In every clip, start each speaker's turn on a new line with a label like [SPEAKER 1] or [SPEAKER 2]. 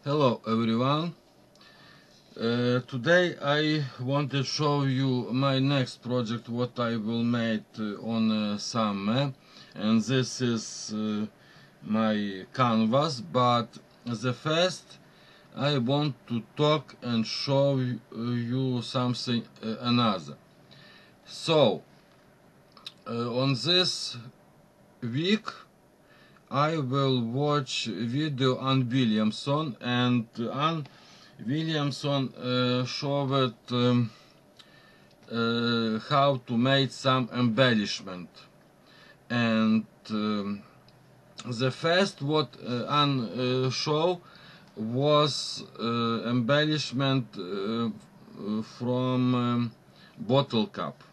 [SPEAKER 1] Hello everyone. Today I want to show you my next project, what I will make on summer, and this is my canvas. But the first I want to talk and show you something another. So on this week I will watch video on Williamson, and on Williamson showed how to make some embellishment, and the first what Anne show was embellishment from bottle cap,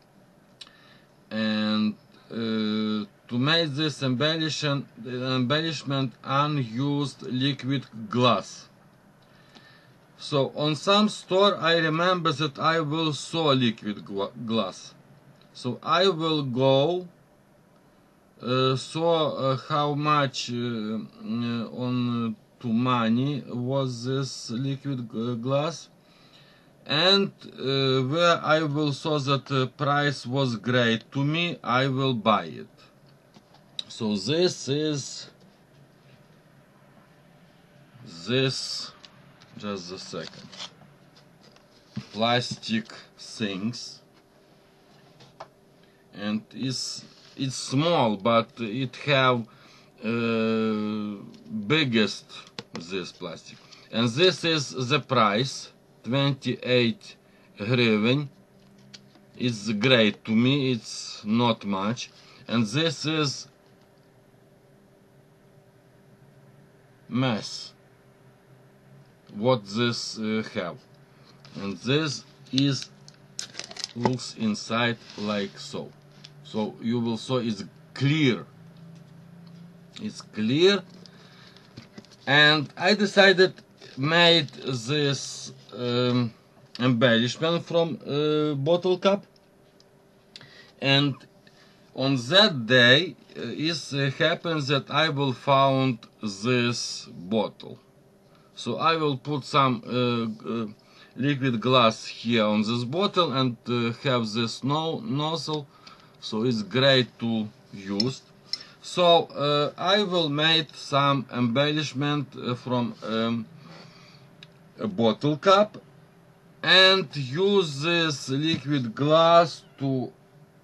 [SPEAKER 1] and to make this embellishment Anne used liquid glass. So on some store I remember that I will saw liquid glass. So I will go saw how much on to money was this liquid glass, and where I will saw that the price was great to me, I will buy it. So this is just a second, plastic things, and it's small, but it have biggest this plastic, and this is the price 28 hryvnia. It's great to me, it's not much. And this is mess what this have, and this is looks inside like so. So you will saw it's clear, and I decided made this embellishment from bottle cap, and on that day it happens that I will found this bottle. So I will put some liquid glass here on this bottle, and have this nozzle, so it's great to use. So I will make some embellishment from a bottle cap, and use this liquid glass to,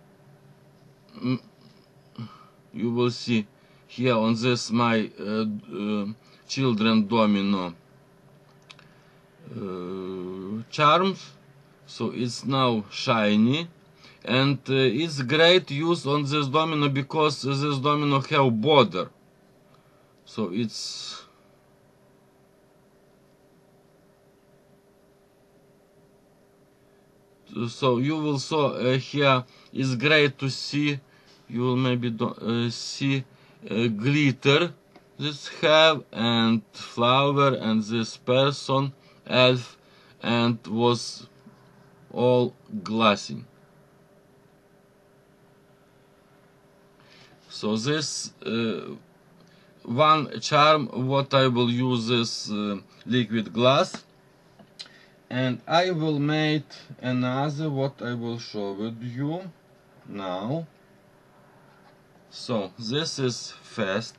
[SPEAKER 1] you will see here on this my children domino charms. So it's now shiny, and it's great use on this domino because this domino have border. So it's so you will saw here is great to see. You will maybe see glitter this have, and flower, and this person elf, and was all glassing. So this one charm what I will use this liquid glass, and I will make another what I will show with you now. So this is first.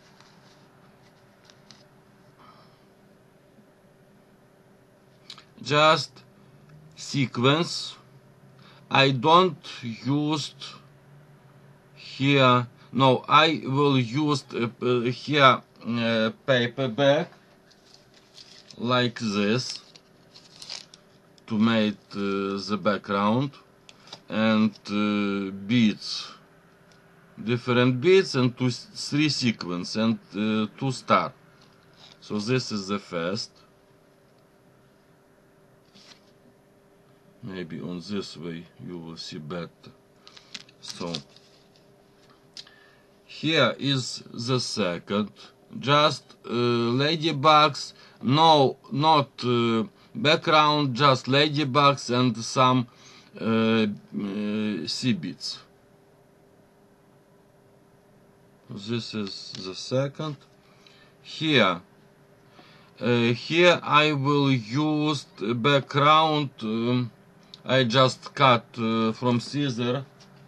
[SPEAKER 1] Just sequence. I don't use here. No, I will use here paper bag like this to make the background, and beads, different beads, and 3 sequence, and 2 star. So this is the first. Maybe on this way you will see better. So here is the second, just ladybugs, no, not background, just ladybugs and some sea beads. This is the second. Here Here I will use background. I just cut from scissor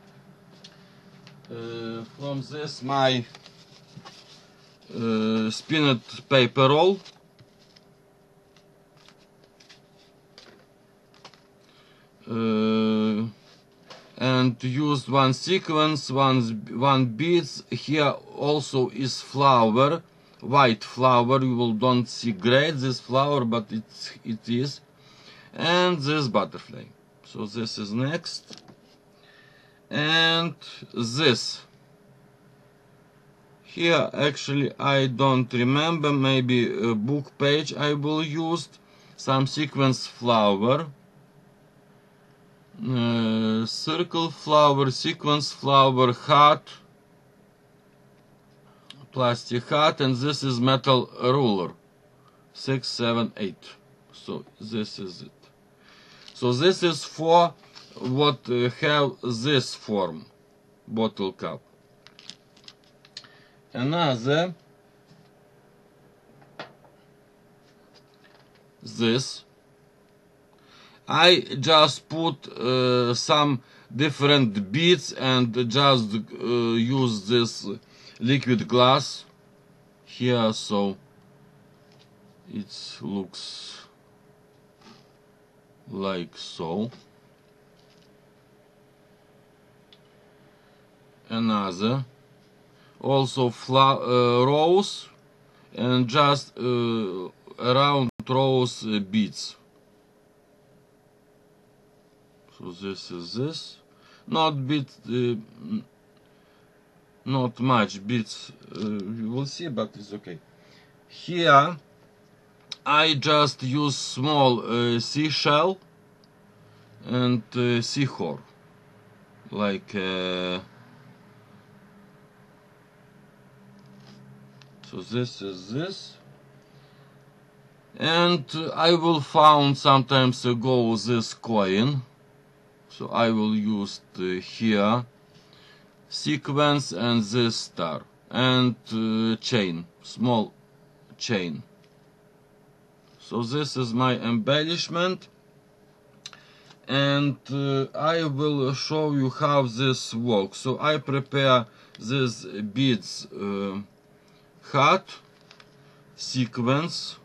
[SPEAKER 1] from this my spinned paper roll. And used one sequence, one beads. Here also is flower, white flower. You will don't see great this flower, but it is, and this butterfly. So this is next, and this. Here actually I don't remember. Maybe a book page I will use some sequence flower. Circle flower, sequence flower, heart, plastic heart, and this is metal ruler, 6, 7, 8. So this is it. So this is for what have this form, bottle cap. Another, this. I just put some different beads and just use this liquid glass here, so it looks like so. Another, also rose, and just around rose beads. So this is this, not not much bits, you will see, but it's okay. Here I just use small seashell and seahorse, like so this is this, and I will found sometimes ago this coin. So I will use here sequence and this star and chain, small chain. So this is my embellishment, and I will show you how this works. So I prepare this beads heart, sequence,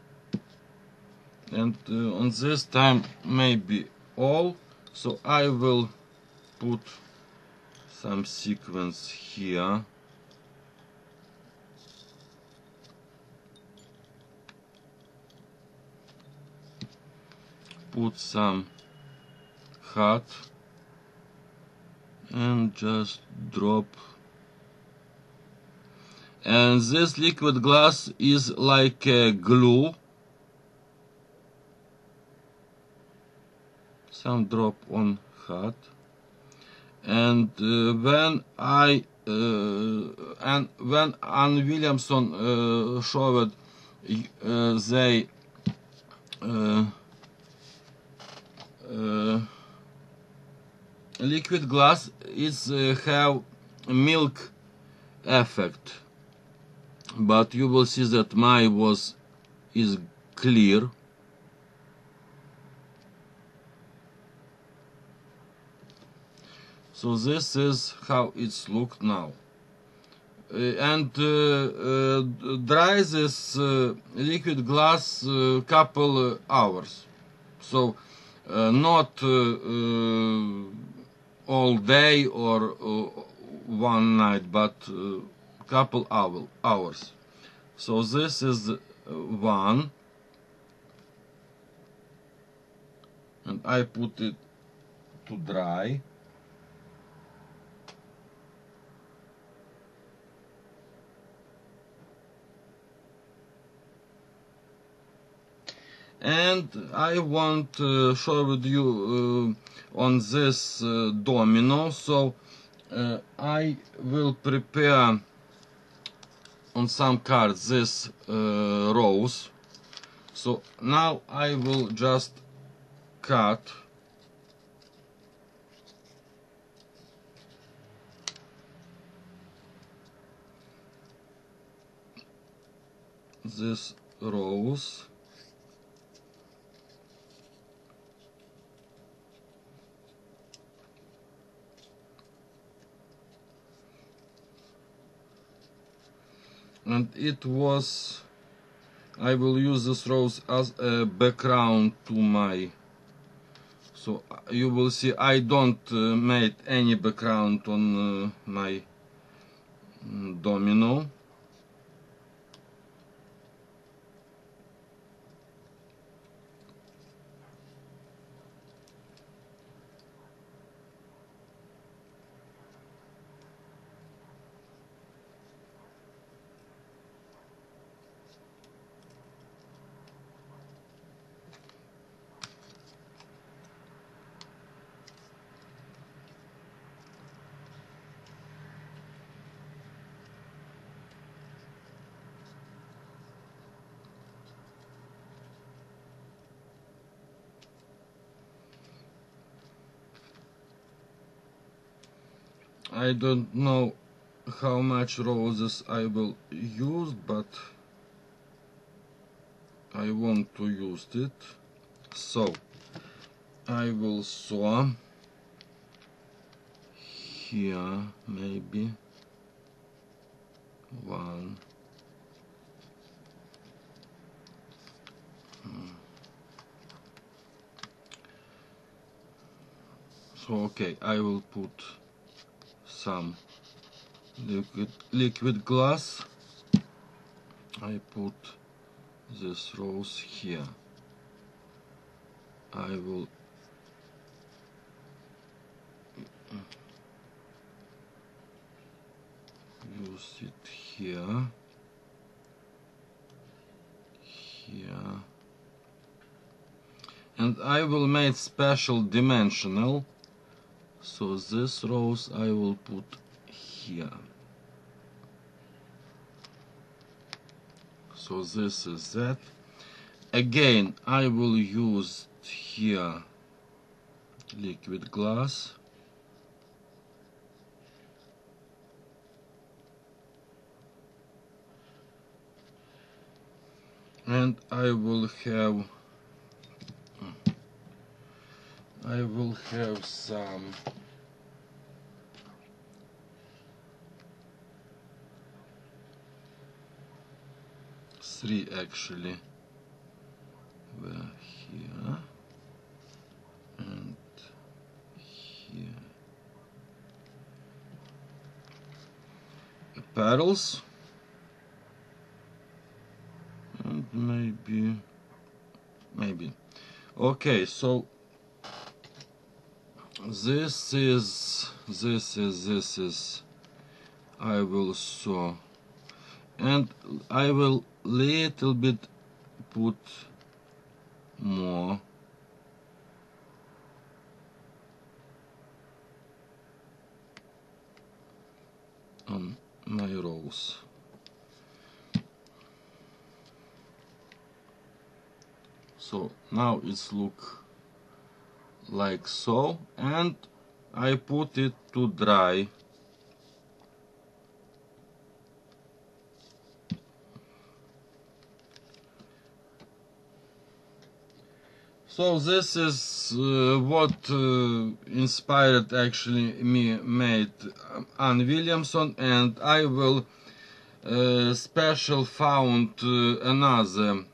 [SPEAKER 1] and on this time maybe all. So I will put some sequence here. Put some heart and just drop. And this liquid glass is like a glue. Some drop on heart, and when Ann Williamson showed they liquid glass is have milk effect, but you will see that my is clear. So this is how it's looked now. And dry this liquid glass couple hours. So not all day or one night, but couple hours. So this is one, and I put it to dry. And I want to show with you on this domino. So I will prepare on some cards this rows. So now I will just cut this rows. And it was, I will use this rows as a background to my, so you will see I don't made any background on my domino. I don't know how much roses I will use, but I want to use it. So I will sew here maybe one. So okay, I will put some liquid glass. I put this rose here. I will use it here, and I will make special dimensional. So this rose I will put here. So this is that. Again, I will use here liquid glass. And I will have some three actually. Were here and here. Petals. And maybe. Okay, so this is I will sew, and I will little bit put more on my rows. So now it's look like so, and I put it to dry. So this is what inspired actually me made Anne Williamson, and I will special found another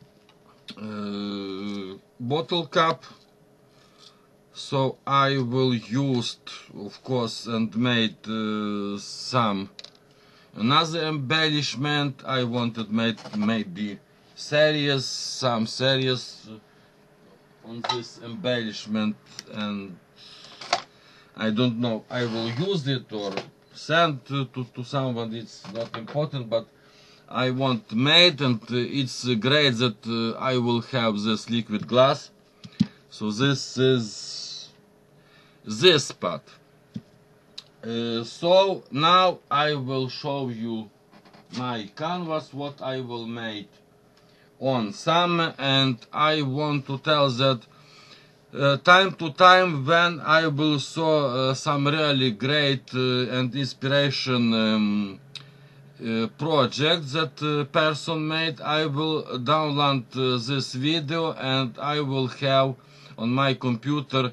[SPEAKER 1] bottle cap. So I will use, of course, and made some another embellishment. I wanted maybe some series on this embellishment, and I don't know, I will use it or send to someone, it's not important, but I want made, and it's great that I will have this liquid glass. So this is this part. So now I will show you my canvas, what I will make on summer, and I want to tell that time to time when I will show some really great and inspiration project that person made, I will download this video and I will have on my computer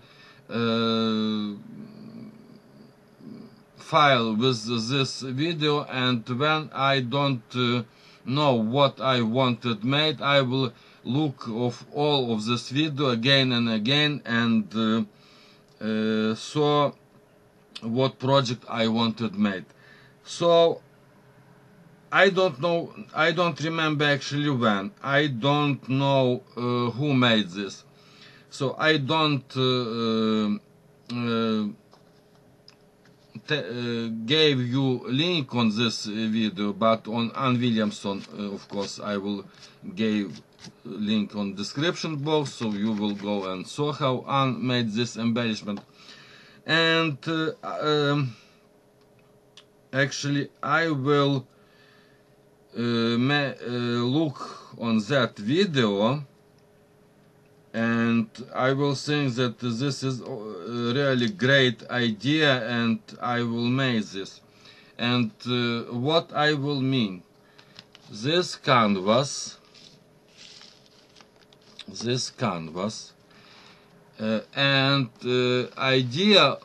[SPEAKER 1] file with this video, and when I don't know what I wanted made, I will look of all of this video again and again and saw what project I wanted made. So I don't know, I don't remember actually when, I don't know who made this, so I don't gave you link on this video, but on Ann Williamson, of course, I will give link on description box, so you will go and saw how Ann made this embellishment. And actually I will look on that video and I will think that this is a really great idea and I will make this. And what I will mean, this canvas and idea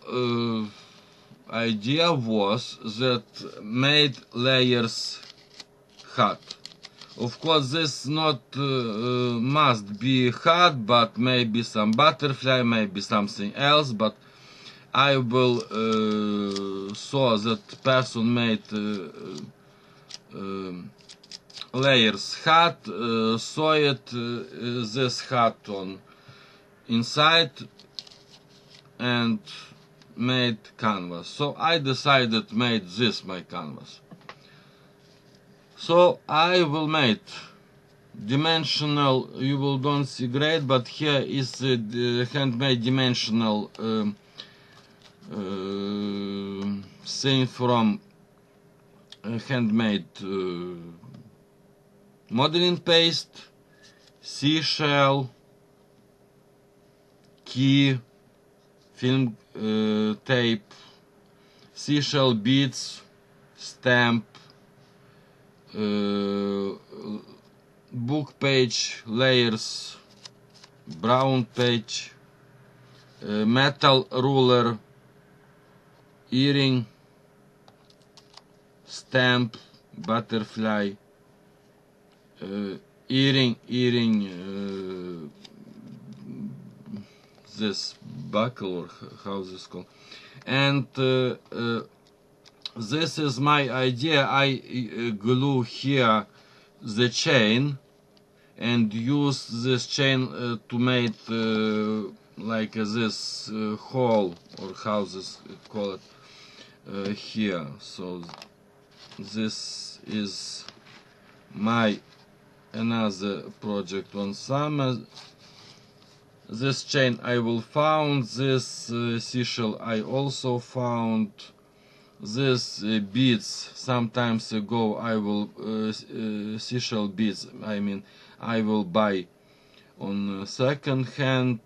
[SPEAKER 1] was that made layers hat. Of course, this not must be hat, but maybe some butterfly, maybe something else. But I will saw that person made layers hat, saw it this hat on inside and made canvas. So I decided made this my canvas. So I will make dimensional, you will don't see great, but here is the handmade dimensional thing from handmade modeling paste, seashell, key, film tape, seashell beads, stamp, book page, layers, brown page, metal ruler, earring, stamp, butterfly, earring, this buckle or how this called, and this is my idea. I glue here the chain and use this chain to make like this hole, or how this call it here. So this is my another project on summer. This chain I will found, this seashell I also found, this beads sometimes ago I will seashell beads, I mean I will buy on second hand,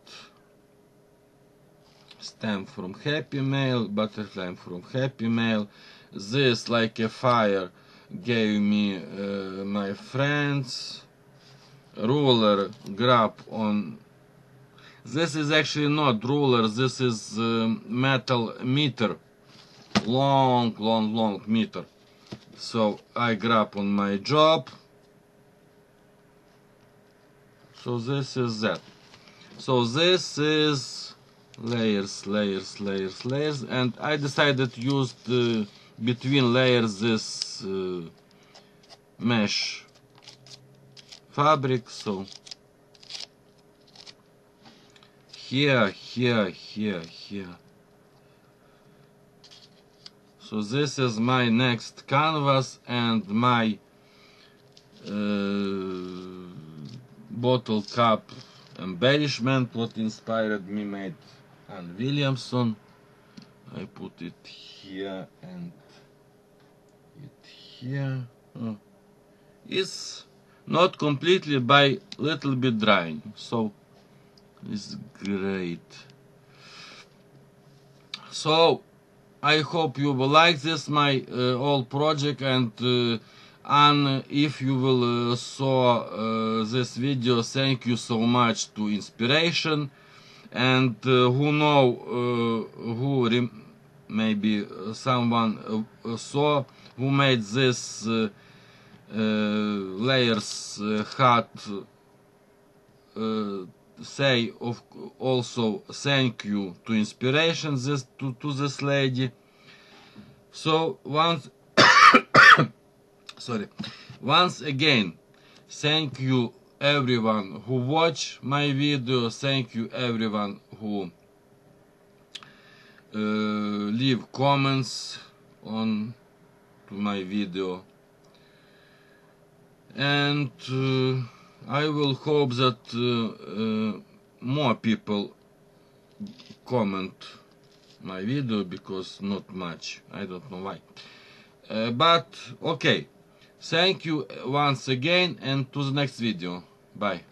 [SPEAKER 1] stamp from Happy Mail, butterfly from Happy Mail. This like a fire gave me my friends. Ruler grab on. This is actually not ruler, this is metal meter, long meter. So I grab on my job. So this is that. So this is layers, and I decided to use between layers this mesh fabric. So here. So this is my next canvas and my bottle cap embellishment, what inspired me made Ann Williamson. I put it here and it here. Oh. It's not completely, by little bit drying, so it's great. So I hope you will like this my old project, and if you will saw this video, thank you so much to Inspiration, and who know maybe someone saw who made this layers hat, say also thank you to Inspiration to this lady. So once once again, thank you everyone who watch my video, thank you everyone who leave comments on to my video, and I will hope that more people comment my video, because not much, I don't know why, but okay, thank you once again, and to the next video, bye.